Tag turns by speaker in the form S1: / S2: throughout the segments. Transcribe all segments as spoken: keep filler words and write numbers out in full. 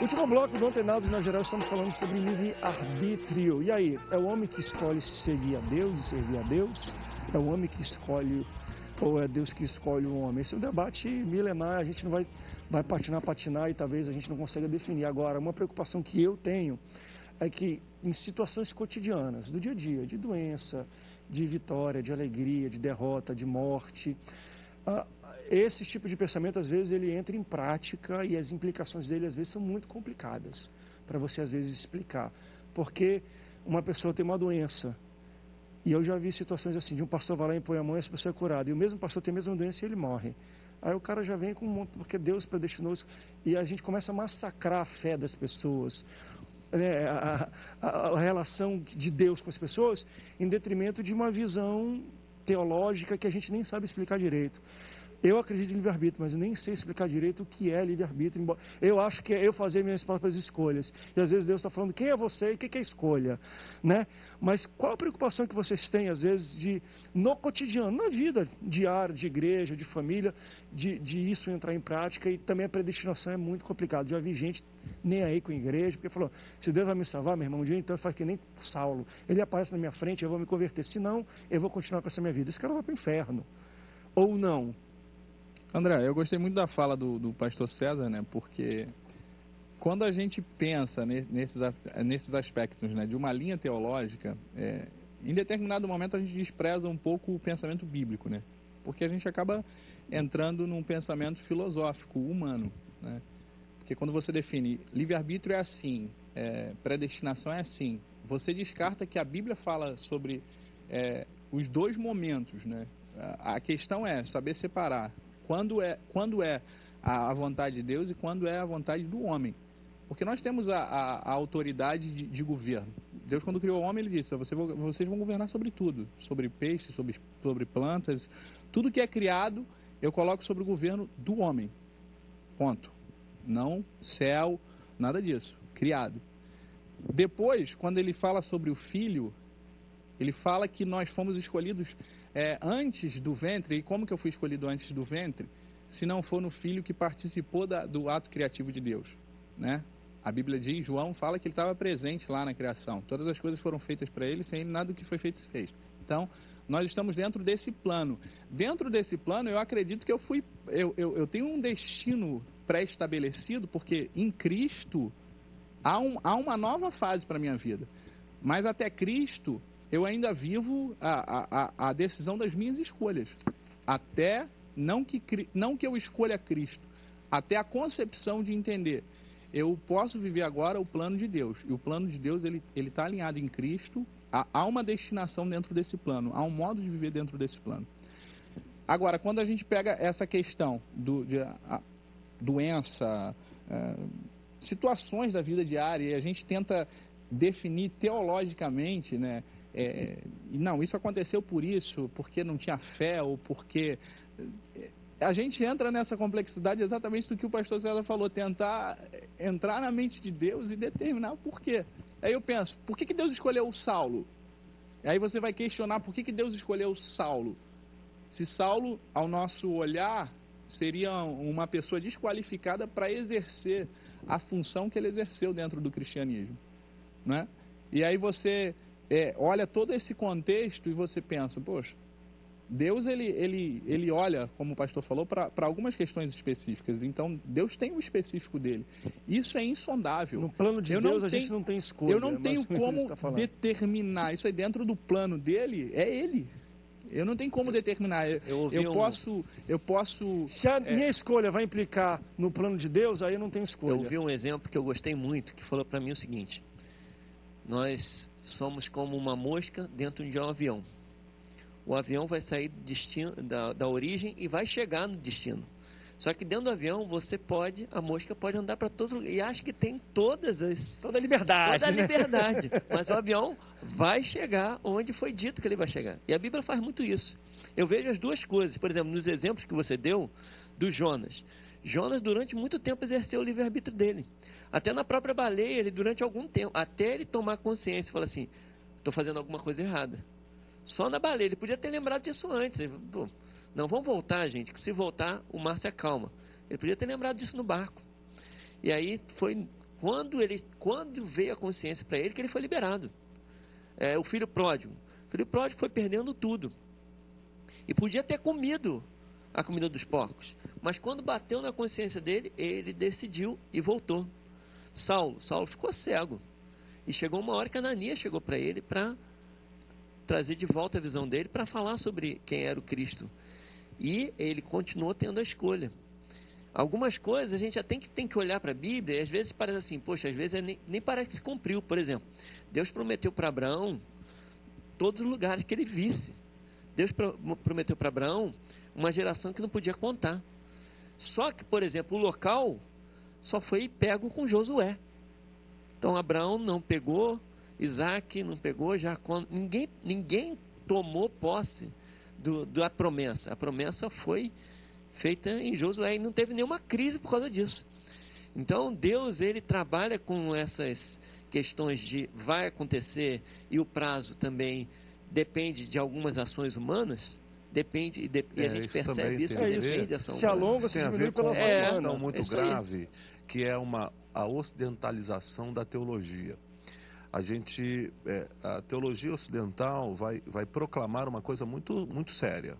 S1: Último bloco do Antenados na Geral, estamos falando sobre livre-arbítrio. E aí, é o homem que escolhe seguir a Deus e servir a Deus? É o homem que escolhe, ou é Deus que escolhe o homem? Esse é um debate milenar, a gente não vai, vai patinar, patinar e talvez a gente não consiga definir. Agora, uma preocupação que eu tenho é que em situações cotidianas, do dia a dia, de doença, de vitória, de alegria, de derrota, de morte, ah, esse tipo de pensamento, às vezes, ele entra em prática e as implicações dele, às vezes, são muito complicadas para você, às vezes, explicar. Porque uma pessoa tem uma doença, e eu já vi situações assim, de um pastor vai lá e põe a mão e essa pessoa é curada, e o mesmo pastor tem a mesma doença e ele morre. Aí o cara já vem com um monte, porque Deus predestinou isso, e a gente começa a massacrar a fé das pessoas, né, a, a, a relação de Deus com as pessoas, em detrimento de uma visão teológica que a gente nem sabe explicar direito. Eu acredito em livre-arbítrio, mas eu nem sei explicar direito o que é livre-arbítrio. Eu acho que é eu fazer minhas próprias escolhas. E às vezes Deus está falando quem é você e o que é escolha, né? Mas qual a preocupação que vocês têm, às vezes, de, no cotidiano, na vida diária, de igreja, de família, de, de isso entrar em prática? E também a predestinação é muito complicado. Já vi gente nem aí com a igreja, porque falou, se Deus vai me salvar, meu irmão, um dia então faz que nem Saulo. Ele aparece na minha frente, eu vou me converter. Senão, eu vou continuar com essa minha vida. Esse cara vai para o inferno. Ou não.
S2: André, eu gostei muito da fala do, do pastor César, né? Porque quando a gente pensa nesses, nesses aspectos, né, de uma linha teológica, é, em determinado momento a gente despreza um pouco o pensamento bíblico, né? Porque a gente acaba entrando num pensamento filosófico, humano, né? Porque quando você define livre-arbítrio é assim, é, predestinação é assim, você descarta que a Bíblia fala sobre é, os dois momentos, né? A, a questão é saber separar Quando é, quando é a vontade de Deus e quando é a vontade do homem. Porque nós temos a, a, a autoridade de, de governo. Deus, quando criou o homem, ele disse, Você, vocês vão governar sobre tudo. Sobre peixes, sobre, sobre plantas. Tudo que é criado, eu coloco sobre o governo do homem. Ponto. Não céu, nada disso. Criado. Depois, quando ele fala sobre o filho, ele fala que nós fomos escolhidos É, antes do ventre. E como que eu fui escolhido antes do ventre? Se não for no filho que participou da, do ato criativo de Deus, né? A Bíblia diz, João fala que ele estava presente lá na criação. Todas as coisas foram feitas para ele, sem ele nada do que foi feito se fez. Então, nós estamos dentro desse plano. Dentro desse plano, eu acredito que eu fui, eu, eu, eu tenho um destino pré-estabelecido, porque em Cristo há, um, há uma nova fase para a minha vida. Mas até Cristo, eu ainda vivo a, a, a decisão das minhas escolhas. Até, não que, não que eu escolha Cristo, até a concepção de entender. Eu posso viver agora o plano de Deus. E o plano de Deus, ele está alinhado em Cristo. Há, há uma destinação dentro desse plano. Há um modo de viver dentro desse plano. Agora, quando a gente pega essa questão do, de a, doença, é, situações da vida diária, e a gente tenta definir teologicamente, né? É, não, isso aconteceu por isso, porque não tinha fé, ou porque... A gente entra nessa complexidade exatamente do que o pastor César falou, tentar entrar na mente de Deus e determinar o porquê. Aí eu penso, por que, que Deus escolheu o Saulo? Aí você vai questionar por que, que Deus escolheu o Saulo. Se Saulo, ao nosso olhar, seria uma pessoa desqualificada para exercer a função que ele exerceu dentro do cristianismo, né? E aí você... É, olha todo esse contexto e você pensa, poxa, Deus ele, ele, ele olha, como o pastor falou, para algumas questões específicas. Então, Deus tem o específico dele. Isso é insondável.
S1: No plano de
S2: eu
S1: Deus
S2: não
S1: a
S2: tenho,
S1: gente não tem escolha.
S2: Eu não tenho como
S1: tá
S2: determinar. Isso aí dentro do plano dele, é ele. Eu não tenho como determinar. Eu, eu, eu um... posso... Eu posso
S1: Se a
S2: é...
S1: minha escolha vai implicar no plano de Deus, aí eu não tenho escolha.
S3: Eu ouvi um exemplo que eu gostei muito, que falou para mim o seguinte: nós somos como uma mosca dentro de um avião. O avião vai sair do destino, da, da origem e vai chegar no destino. Só que dentro do avião você pode, a mosca pode andar para todos os lugares. E acho que tem todas as...
S1: Toda a liberdade.
S3: Toda a
S1: né?
S3: liberdade. Mas o avião vai chegar onde foi dito que ele vai chegar. E a Bíblia faz muito isso. Eu vejo as duas coisas. Por exemplo, nos exemplos que você deu do Jonas. Jonas durante muito tempo exerceu o livre-arbítrio dele. Até na própria baleia, ele durante algum tempo, até ele tomar consciência e falar assim, estou fazendo alguma coisa errada. Só na baleia, ele podia ter lembrado disso antes. Ele, pô, não, vamos voltar, gente, que se voltar, o mar se acalma. Ele podia ter lembrado disso no barco. E aí foi quando, ele, quando veio a consciência para ele que ele foi liberado. É, o filho pródigo. O filho pródigo foi perdendo tudo. E podia ter comido a comida dos porcos. Mas quando bateu na consciência dele, ele decidiu e voltou. Saulo, Saulo ficou cego. E chegou uma hora que Ananias chegou para ele para trazer de volta a visão dele, para falar sobre quem era o Cristo. E ele continuou tendo a escolha. Algumas coisas a gente já tem que, tem que olhar para a Bíblia e às vezes parece assim, poxa, às vezes nem, nem parece que se cumpriu. Por exemplo, Deus prometeu para Abraão todos os lugares que ele visse. Deus pro, prometeu para Abraão uma geração que não podia contar. Só que, por exemplo, o local só foi pego com Josué. Então Abraão não pegou, Isaac não pegou, Jacó, ninguém, ninguém tomou posse do, da promessa. A promessa foi feita em Josué e não teve nenhuma crise por causa disso. Então Deus, ele trabalha com essas questões de vai acontecer e o prazo também depende de algumas ações humanas. Depende, de, e a
S4: É,
S3: gente
S4: isso
S3: percebe
S4: também
S3: isso,
S4: tem
S3: que
S4: a ver-
S3: depende de ação
S1: Se
S3: humana.
S1: alonga, se
S4: Tem a
S1: diminui
S4: ver com
S1: pela
S4: uma
S3: É,
S1: ação
S4: questão
S1: humana.
S4: muito
S3: é isso aí.
S4: grave, que é uma, a ocidentalização da teologia. A gente, é, a teologia ocidental vai, vai proclamar uma coisa muito, muito séria.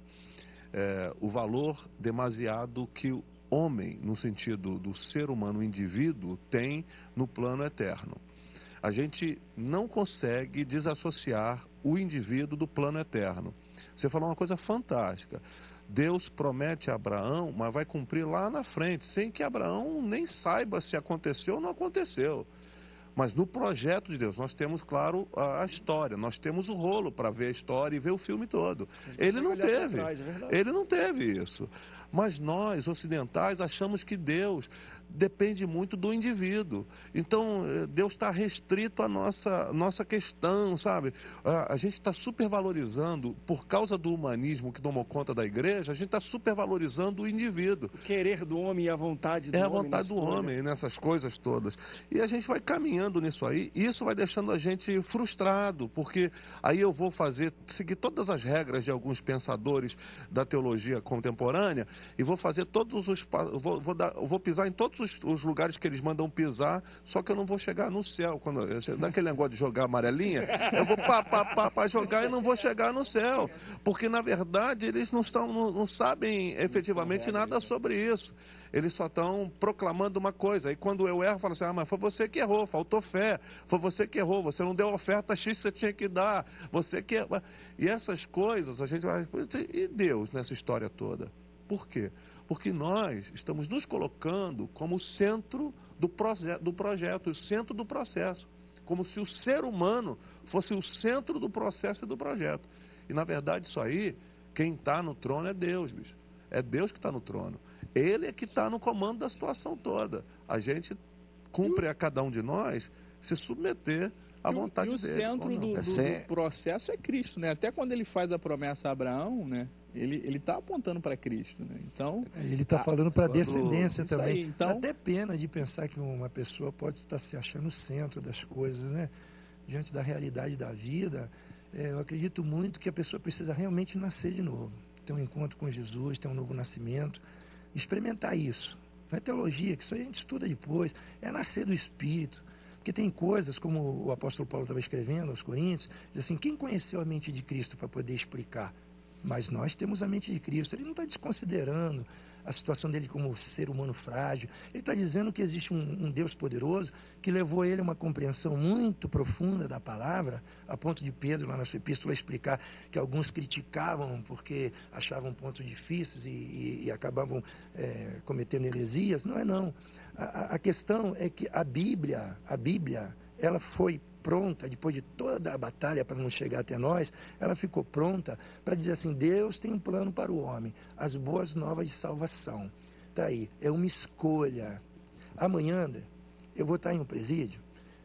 S4: É, o valor demasiado que o homem, no sentido do ser humano, o indivíduo, tem no plano eterno. A gente não consegue desassociar o indivíduo do plano eterno. Você falou uma coisa fantástica. Deus promete a Abraão, mas vai cumprir lá na frente, sem que Abraão nem saiba se aconteceu ou não aconteceu. Mas no projeto de Deus, nós temos, claro, a a história, nós temos o rolo para ver a história e ver o filme todo. Ele não
S1: Olhar pra
S4: teve,
S1: trás, é verdade.
S4: ele não teve isso. Mas nós, ocidentais, achamos que Deus depende muito do indivíduo. Então, eh, Deus está restrito à nossa, nossa questão, sabe? A, a gente está supervalorizando, por causa do humanismo que tomou conta da igreja, a gente está supervalorizando o indivíduo.
S1: O querer do homem e a vontade do
S4: É a
S1: homem.
S4: vontade
S1: na
S4: do
S1: escolha.
S4: homem nessas coisas todas. E a gente vai caminhando nisso aí, e isso vai deixando a gente frustrado, porque aí eu vou fazer, seguir todas as regras de alguns pensadores da teologia contemporânea, e vou fazer todos os, pa- vou, vou, dar, vou pisar em todos os, os lugares que eles mandam pisar, só que eu não vou chegar no céu. Quando eu- naquele negócio de jogar amarelinha, eu vou pá, pá, pá, pá, jogar e não vou chegar no céu, porque na verdade eles não, estão, não, não sabem efetivamente nada sobre isso. Eles só estão proclamando uma coisa. E quando eu erro, eu falo assim, ah, mas foi você que errou, faltou fé. Foi você que errou, você não deu a oferta X que você tinha que dar. Você que... E essas coisas, a gente vai... E Deus nessa história toda? Por quê? Porque nós estamos nos colocando como centro do, proje do projeto, o centro do processo. Como se o ser humano fosse o centro do processo e do projeto. E na verdade isso aí, quem está no trono é Deus, bicho. É Deus que está no trono. Ele é que está no comando da situação toda. A gente cumpre a cada um de nós se submeter à
S2: E o-
S4: vontade
S2: e o
S4: dele. ou
S2: centro
S4: não.
S2: do, do-
S5: Esse-
S2: do processo é Cristo, né? Até quando ele faz a promessa a Abraão, né? Ele ele está apontando para Cristo, né? Então,
S6: Ele está falando para a
S4: quando-
S6: descendência
S2: Isso
S6: também.
S2: aí, então-
S6: Dá até pena de pensar que uma pessoa pode estar se achando o centro das coisas, né? Diante da realidade da vida, é, eu acredito muito que a pessoa precisa realmente nascer de novo. Ter um encontro com Jesus, ter um novo nascimento, experimentar isso. Não é teologia, que isso aí a gente estuda depois, é nascer do Espírito. Porque tem coisas, como o apóstolo Paulo estava escrevendo aos Coríntios, diz assim, quem conheceu a mente de Cristo para poder explicar? Mas nós temos a mente de Cristo. Ele não está desconsiderando a situação dele como ser humano frágil. Ele está dizendo que existe um, um Deus poderoso que levou ele a uma compreensão muito profunda da palavra, a ponto de Pedro, lá na sua epístola, explicar que alguns criticavam porque achavam pontos difíceis e, e, e acabavam é, cometendo heresias. Não é não. A, a questão é que a Bíblia, a Bíblia, ela foi pronta, depois de toda a batalha para não chegar até nós, ela ficou pronta para dizer assim, Deus tem um plano para o homem, as boas novas de salvação. Está aí, é uma escolha. Amanhã, André, eu vou estar em um presídio,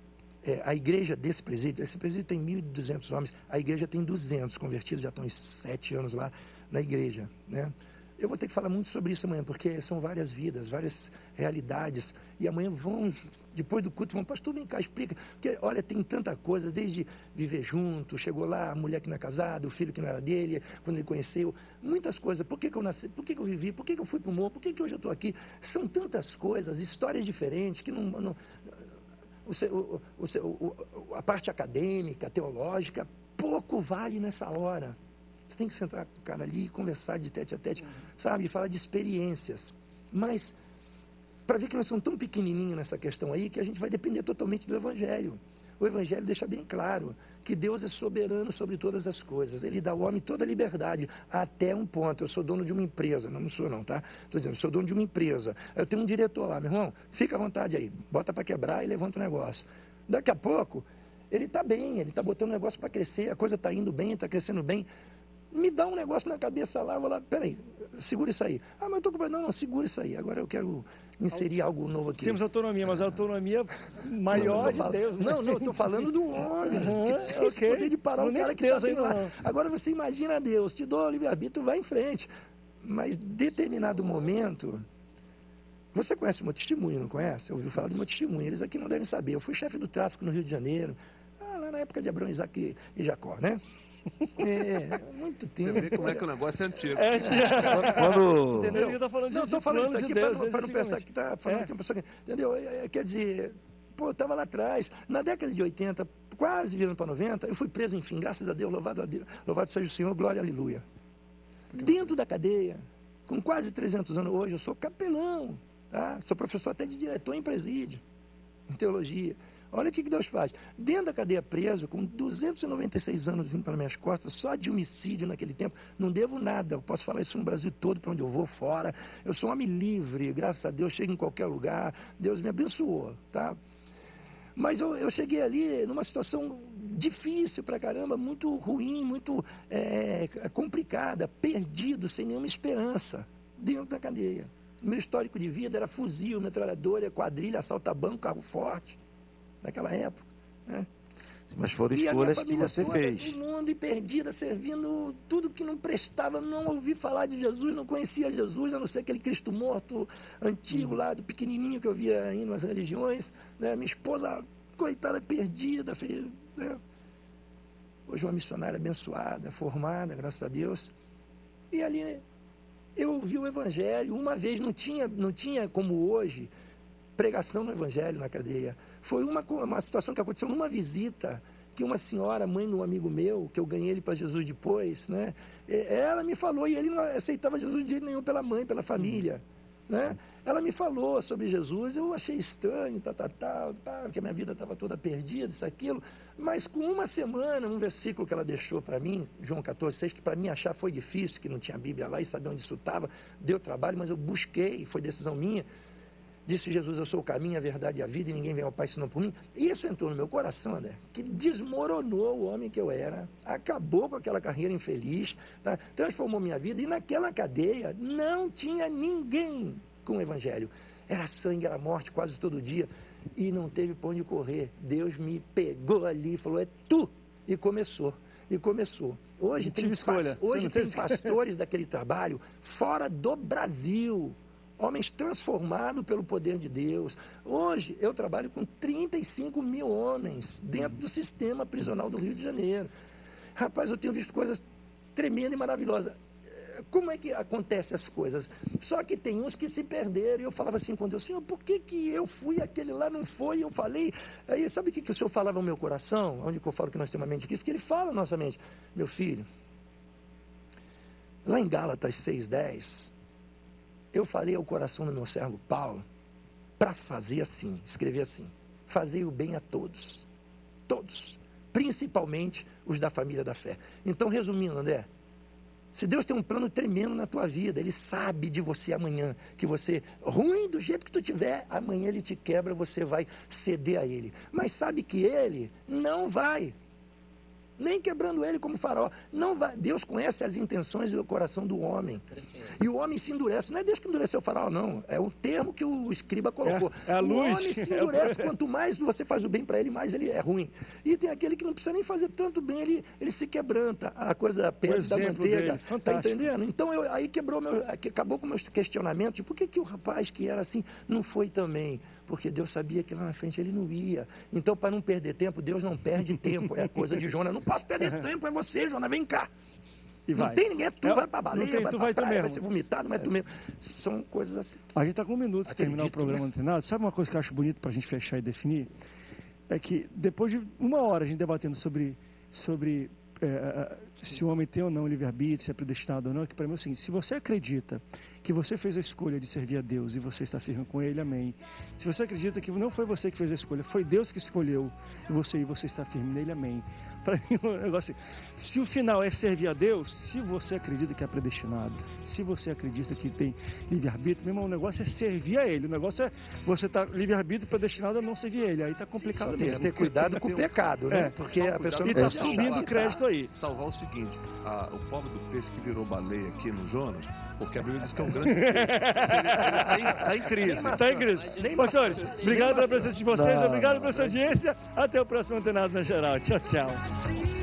S6: é, a igreja desse presídio, esse presídio tem mil e duzentos homens, a igreja tem duzentos convertidos, já estão uns sete anos lá na igreja, né? Eu vou ter que falar muito sobre isso amanhã, porque são várias vidas, várias realidades. E amanhã vão, depois do culto, vão, pastor, vem cá, explica. Porque, olha, tem tanta coisa, desde viver junto, chegou lá, a mulher que não é casada, o filho que não era dele, quando ele conheceu, muitas coisas. Por que, que eu nasci? Por que, que eu vivi? Por que, que eu fui para o morro? Por que, que hoje eu estou aqui? São tantas coisas, histórias diferentes, que não... não o, o, o, o, a parte acadêmica, teológica, pouco vale nessa hora. Você tem que sentar com o cara ali e conversar de tete a tete, uhum. sabe? Falar de experiências. Mas, para ver que nós somos tão pequenininhos nessa questão aí, que a gente vai depender totalmente do Evangelho. O Evangelho deixa bem claro que Deus é soberano sobre todas as coisas. Ele dá ao homem toda a liberdade, até um ponto. Eu sou dono de uma empresa. Não, não sou não, tá? Estou dizendo, eu sou dono de uma empresa. Eu tenho um diretor lá, meu irmão, fica à vontade aí. Bota para quebrar e levanta o negócio. Daqui a pouco, ele está bem, ele está botando o negócio para crescer, a coisa está indo bem, está crescendo bem. Me dá um negócio na cabeça lá, eu vou lá, peraí, segura isso aí. Ah, mas eu estou com... Não, não, segura isso aí. Agora eu quero inserir algo novo aqui.
S1: Temos autonomia, mas a autonomia maior
S6: não,
S1: de Deus. Né?
S6: Não, não, eu estou falando do homem.
S1: Uhum,
S6: que tem esse
S1: okay.
S6: poder de parar
S1: não
S6: o cara que
S1: Deus
S6: está lá.
S1: não.
S6: Agora você imagina Deus, te dou o livre-arbítrio, vai em frente. Mas determinado momento... Você conhece o meu testemunho, não conhece? Ouviu falar do meu testemunho. Eles aqui não devem saber. Eu fui chefe do tráfico no Rio de Janeiro. Ah, lá na época de Abraão, Isaac e Jacó, né? É, muito tempo.
S4: Você vê como é que o negócio é antigo.
S1: É,
S6: quando...
S1: Entendeu? Ele está falando de,
S6: não,
S1: de
S6: tô falando isso aqui
S1: de Deus,
S6: para não pensar que está falando
S1: é.
S6: que uma pessoa que... Entendeu? É, quer dizer, pô, eu estava lá atrás, na década de oitenta, quase virando para noventa, eu fui preso, enfim, graças a Deus, louvado a Deus, louvado seja o Senhor, glória, aleluia. Dentro da cadeia, com quase trezentos anos hoje, eu sou capelão, tá? Sou professor até de diretor em presídio, em teologia. Olha o que Deus faz. Dentro da cadeia preso, com duzentos e noventa e seis anos vindo para minhas costas, só de homicídio naquele tempo, não devo nada. Eu posso falar isso no Brasil todo, para onde eu vou, fora. Eu sou um homem livre, graças a Deus, chego em qualquer lugar. Deus me abençoou, tá? Mas eu, eu cheguei ali numa situação difícil pra caramba, muito ruim, muito é, complicada, perdido, sem nenhuma esperança, dentro da cadeia. Meu histórico de vida era fuzil, metralhadora, quadrilha, assalta-banco, carro forte. Naquela época, né?
S5: Mas foram escolhas que você
S6: toda,
S5: fez.
S6: No mundo e perdida, servindo tudo que não prestava, não ouvi falar de Jesus, não conhecia Jesus, a não ser aquele Cristo morto antigo lá, do pequenininho que eu via aí nas religiões, né? Minha esposa, coitada, perdida, filho, né? Hoje uma missionária abençoada, formada, graças a Deus. E ali eu ouvi o Evangelho, uma vez, não tinha, não tinha como hoje, pregação no Evangelho na cadeia. Foi uma, uma situação que aconteceu numa visita, que uma senhora, mãe de um amigo meu, que eu ganhei ele para Jesus depois, né? Ela me falou, e ele não aceitava Jesus de jeito nenhum pela mãe, pela família, né? Ela me falou sobre Jesus, eu achei estranho, tá, tá, tá, tá, porque a minha vida estava toda perdida, isso, aquilo, mas com uma semana, um versículo que ela deixou para mim, João quatorze, seis, que para mim achar foi difícil, que não tinha Bíblia lá e saber onde isso estava, deu trabalho, mas eu busquei, foi decisão minha. Disse Jesus, eu sou o caminho, a verdade e a vida, e ninguém vem ao Pai senão por mim. Isso entrou no meu coração, André, que desmoronou o homem que eu era, acabou com aquela carreira infeliz, tá? Transformou minha vida, e naquela cadeia não tinha ninguém com o Evangelho. Era sangue, era morte quase todo dia, e não teve pra onde correr. Deus me pegou ali e falou, é tu! E começou. E começou. Hoje tem,
S1: escolha.
S6: Hoje tem pastores daquele trabalho fora do Brasil. Homens transformados pelo poder de Deus. Hoje, eu trabalho com trinta e cinco mil homens dentro do sistema prisional do Rio de Janeiro. Rapaz, eu tenho visto coisas tremendas e maravilhosas. Como é que acontecem as coisas? Só que tem uns que se perderam. E eu falava assim com Deus, Senhor, por que, que eu fui, aquele lá não foi? E eu falei. Aí, sabe o que, que o Senhor falava no meu coração? Onde eu falo que nós temos uma mente aqui? Porque Ele fala na nossa mente. Meu filho, lá em Gálatas seis, dez... eu falei ao coração do meu servo Paulo para fazer assim, escrever assim, fazer o bem a todos, todos, principalmente os da família da fé. Então, resumindo, André, se Deus tem um plano tremendo na tua vida, Ele sabe de você amanhã, que você, ruim do jeito que tu tiver, amanhã Ele te quebra, você vai ceder a Ele. Mas sabe que Ele não vai, nem quebrando ele como faraó. Não vai. Deus conhece as intenções e o coração do homem. E o homem se endurece. Não é Deus que endureceu o faraó, não. É um termo que o escriba colocou.
S1: É, é a luz.
S6: O homem se endurece. Quanto mais você faz o bem para ele, mais ele é ruim. E tem aquele que não precisa nem fazer tanto bem, ele, ele se quebranta. A coisa da pedra da manteiga. Tá entendendo? Então, eu, aí quebrou meu, acabou com meus questionamentos. De por que, que o rapaz que era assim não foi também? Porque Deus sabia que lá na frente ele não ia. Então, para não perder tempo, Deus não perde tempo. É a coisa de Jonas. Não posso perder tempo, é você, Jonas, vem cá.
S1: E
S6: não
S1: vai.
S6: tem ninguém, tu
S1: é,
S6: vai para a baleia,
S1: tem,
S6: vai
S1: tu
S6: para
S1: vai
S6: praia,
S1: mesmo.
S6: vai ser vomitado, mas é. tu mesmo. São coisas assim.
S1: A gente está com um minuto para terminar o
S6: Acredito,
S1: programa
S6: né?
S1: no final. Sabe uma coisa que eu acho bonito para a gente fechar e definir? é que depois de uma hora a gente debatendo sobre, sobre é, se o homem tem ou não livre-arbítrio, se é predestinado ou não, que para mim é o seguinte: se você acredita que você fez a escolha de servir a Deus e você está firme com Ele, amém. Se você acredita que não foi você que fez a escolha, foi Deus que escolheu você e você está firme nele, amém. Para mim, um negócio assim, se o final é servir a Deus, se você acredita que é predestinado, se você acredita que tem livre-arbítrio, meu irmão, o negócio é servir a Ele. O negócio é você estar tá livre-arbítrio predestinado a não servir a Ele. Aí está complicado
S6: Tem
S1: mesmo.
S6: que ter cuidado com o pecado, né?
S1: É,
S6: porque a pessoa
S1: e
S6: não
S1: está
S6: pode
S1: subindo o crédito aí.
S4: Salvar o seguinte: a, o pobre do peixe que virou baleia aqui no Jonas, porque a Bíblia diz que é um grande peixe. Ele está em crise.
S1: Está em crise. Pastores, obrigado pela presença de vocês,
S5: Não,
S1: obrigado pela sua
S5: não.
S1: audiência. Até o próximo Antenado na Geral. Tchau, tchau.